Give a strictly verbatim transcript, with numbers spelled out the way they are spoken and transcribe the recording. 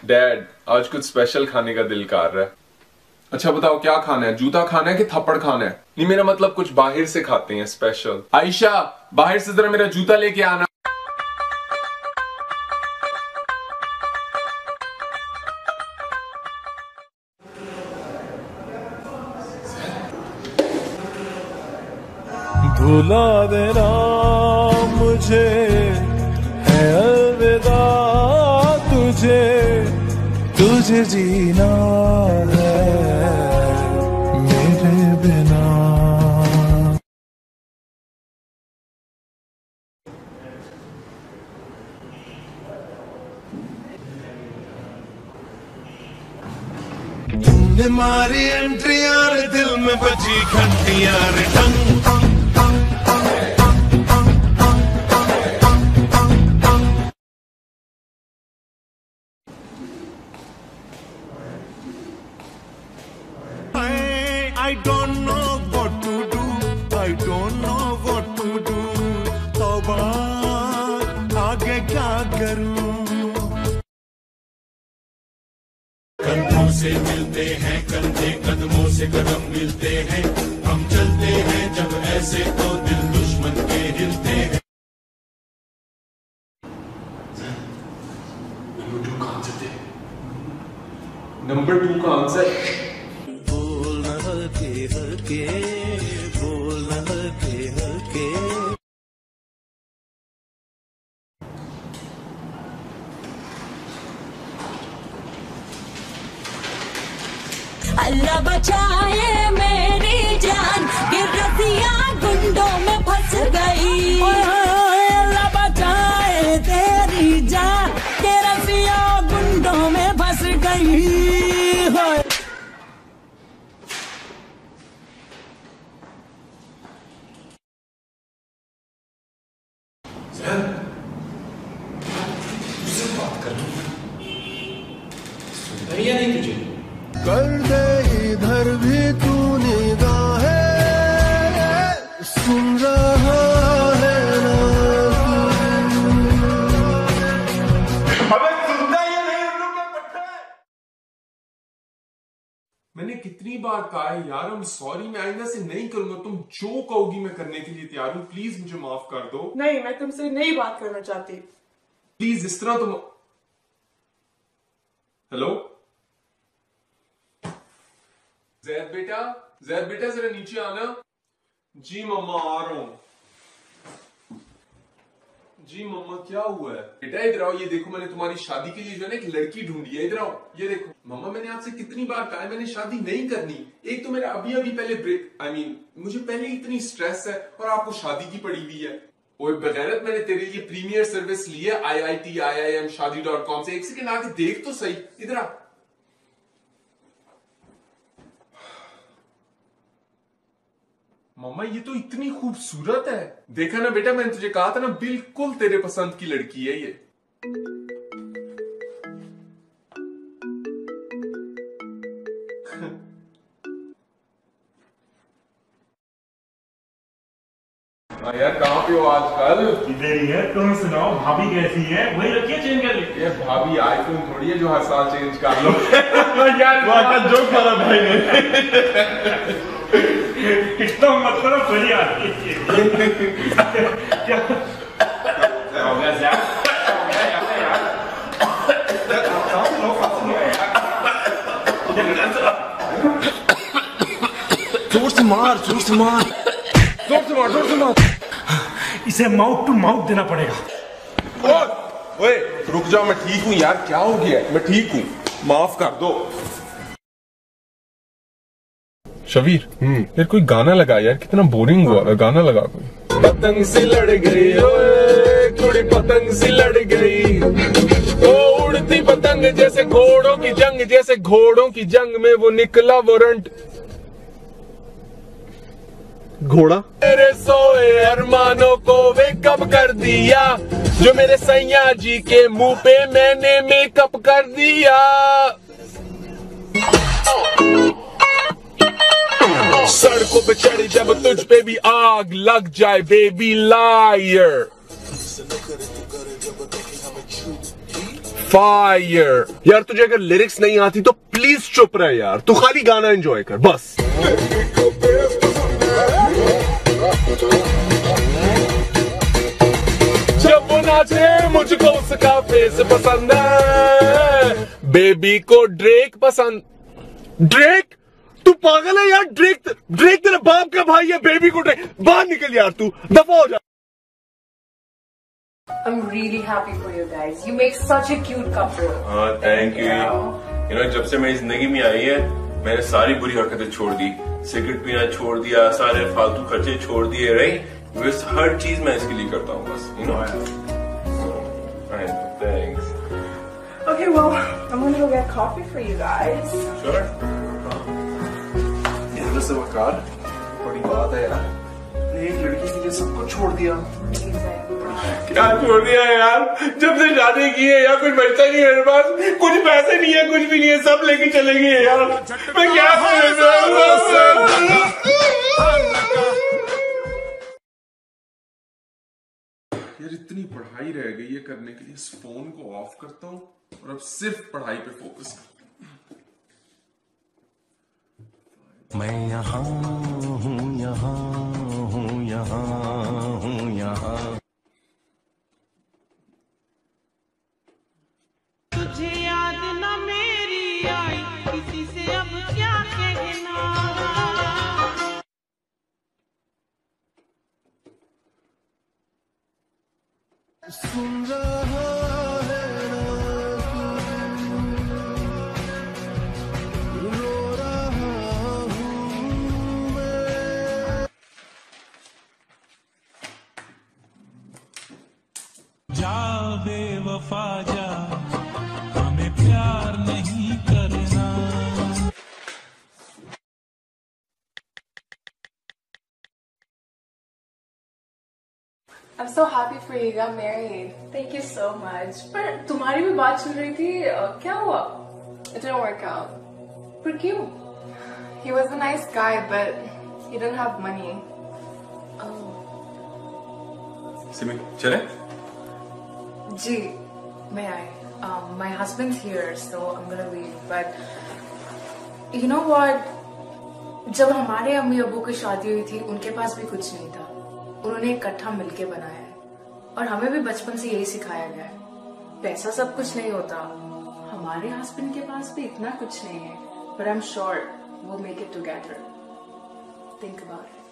Dad, आज कुछ special खाने का दिल कर रहा है। अच्छा बताओ क्या खाना है, जूता खाना है कि थप्पड़ खाना है? नहीं, मेरा मतलब कुछ बाहर से खाते हैं स्पेशल। आयशा, बाहर से जरा मेरा जूता लेके आना। भुला देना मुझे है अलविदा, तुझे तुझे जीना है मेरे बिना। तुमने मारी एंट्री यार, दिल में बजी घंटियां रे टंग। I don't know what to do, I don't know what to do, तौबा आगे क्या करूं। कंधों से मिलते हैं कंधे, कदमों से कदम मिलते हैं, हम चलते हैं जब ऐसे तो दिल दुश्मन के हिलते हैं। नंबर टू का आंसर दे। नंबर टू का आंसर हल्के हल्के बोलना, हल्के हल्के। अल्लाह बचाए मेरी जान, गिर रसिया गुंडों में फंस गई। अल्लाह बचाए तेरी जान, गिर रसिया गुंडों में फंस गई। तुझसे बात कर लूं, सुनता ही नहीं तुझे? कर दे इधर भी तू निगाहें, सुन रहा है ना अबे सुनता ही नहीं उन लोग के पट्टे। मैंने कितनी बार कहा है यार, I'm सॉरी, मैं आइंदा से नहीं करूंगा। तुम जो कहोगी मैं करने के लिए तैयार हूँ, प्लीज मुझे माफ कर दो। नहीं, मैं तुमसे नहीं बात करना चाहती। प्लीज इस तरह तुम। हेलो जैद बेटा, जैद बेटा जरा नीचे आना। जी मम्मा आ रहा हूं। जी मम्मा क्या हुआ है? बेटा इधर आओ, ये देखो मैंने तुम्हारी शादी के लिए जो है ना एक लड़की ढूंढी है, इधर आओ। ये देखो मम्मा, मैंने आपसे कितनी बार कहा है मैंने शादी नहीं करनी। एक तो मेरा अभी अभी पहले ब्रेक, आई मीन मुझे पहले इतनी स्ट्रेस है और आपको शादी की पड़ी हुई है। ओए बगैरत, मैंने तेरे लिए प्रीमियर सर्विस ली है I I T I I M Shaadi dot com से। एक सेकेंड आके देख तो सही, इधर आ। मम्मा ये तो इतनी खूबसूरत है। देखा ना बेटा, मैंने तुझे कहा था ना, बिल्कुल तेरे पसंद की लड़की है ये। हाँ यार, कहाँ पे हो आजकल? इधर ही है। तुम सुनाओ, भाभी कैसी है? वही रखिए, चेंज कर ली। ये भाभी आईफोन थोड़ी है जो हर साल चेंज कर लो। यार वाका जोक मारा भाई ने। कितना मत करो, बड़ी आती है। क्या हो गया यार? जोर से मार, जोर से मार, जोर से मार, जोर से मार। इसे माउथ टू माउथ देना पड़ेगा। ओए, ओए रुक जाओ, मैं ठीक हूँ यार। क्या हो गया? मैं ठीक हूँ, माफ कर दो। शबीर, हम्म यार कोई गाना लगा यार, कितना बोरिंग हुआ। गाना लगा कोई। पतंग सी लड़ गई ओए, कुड़ी पतंग सी लड़ गई, ओ उड़ती पतंग जैसे घोड़ों की जंग, जैसे घोड़ों की जंग में वो निकला वारंट घोड़ा। मेरे सोए अरमानों को वेकअप कर दिया, जो मेरे सैया जी के मुंह पे मैंने मेकअप कर दिया। सड़कों पे चढ़ी जब तुझ पे भी आग लग जाए बेबी लायर। फायर। यार तुझे अगर लिरिक्स नहीं आती तो प्लीज चुप रह यार, तू खाली गाना एंजॉय कर बस। जब वो नाचे मुझको उसका फेस पसंद है, बेबी को ड्रेक पसंद। ड्रेक? तू पागल है यार? ड्रेक ड्रेक तेरे बाप का भाई है, बेबी को ड्रेक। बाहर निकल यार, तू दफा हो जा। I'm really happy for you guys. You make such a cute couple. हाँ, thank you. You know, जब से मेरी जिंदगी में आई है, मैंने सारी बुरी हरकतें छोड़ दी। सिगरेट पीना छोड़ दिया, सारे फालतू खर्चे छोड़ दिए, राइट? बस हर चीज मैं इसके लिए करता हूँ बस, you know. Thanks. Okay, well, I'm gonna go get coffee for you guys. Sure. यार वैसे वकार, बड़ी बात है यार, एक लड़की के लिए सब कुछ छोड़ दिया। क्या छोड़ दिया यार? जब से शादी की है यार, कुछ बचता नहीं मेरे पास, कुछ पैसे नहीं है, कुछ भी नहीं है, सब लेके चले गए यार। मैं क्या करूं? यार इतनी पढ़ाई रह गई है करने के लिए, इस फोन को ऑफ करता हूँ और अब सिर्फ पढ़ाई पे फोकस करता हूँ। मैं यहाँ हूँ, यहाँ हूँ, यहाँ हूँ, यहाँ। तुझे याद न मेरी आई, किसी से अब क्या कहना। सुन रहा है रो रहा हूँ मैं। जा बेवफा जा, हमें प्यार नहीं करना। I'm so happy for you. You got married. Thank you so much. पर तुम्हारी भी बात चल रही थी, क्या हुआ? It didn't work out. पर क्यों? He was a nice guy, but he didn't have money. Simi, चले? Gee, may I? Um, my husband's here, so I'm gonna leave. But you know what? जब हमारे अम्मी अब्बू की शादी हुई थी, उनके पास भी कुछ नहीं था। उन्होंने इकट्ठा मिलके बनाया है, और हमें भी बचपन से यही सिखाया गया है। पैसा सब कुछ नहीं होता। हमारे हस्बैंड के पास भी इतना कुछ नहीं है, but I'm sure we'll make it together. Think about it.